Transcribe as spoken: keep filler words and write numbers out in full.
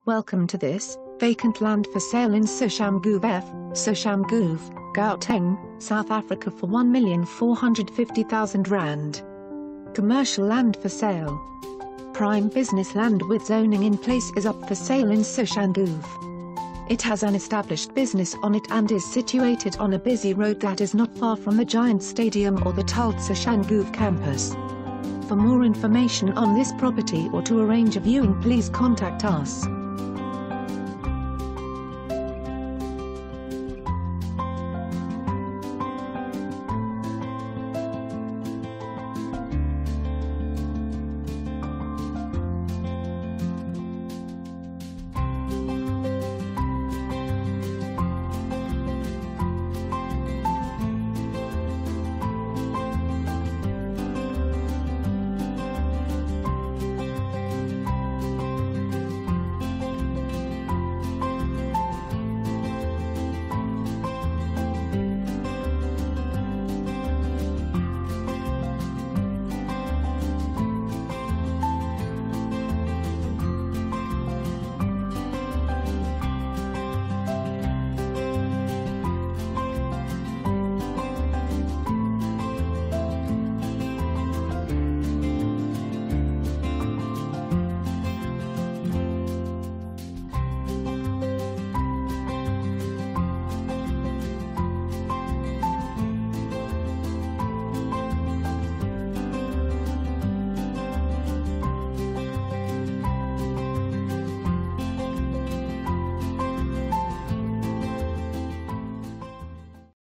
Welcome to this, vacant land for sale in Soshanguve, Soshanguve, Gauteng, South Africa for one million four hundred fifty thousand rand. Commercial land for sale. Prime business land with zoning in place is up for sale in Soshanguve. It has an established business on it and is situated on a busy road that is not far from the Giant Stadium or the T U T Soshanguve campus. For more information on this property or to arrange a viewing, please contact us.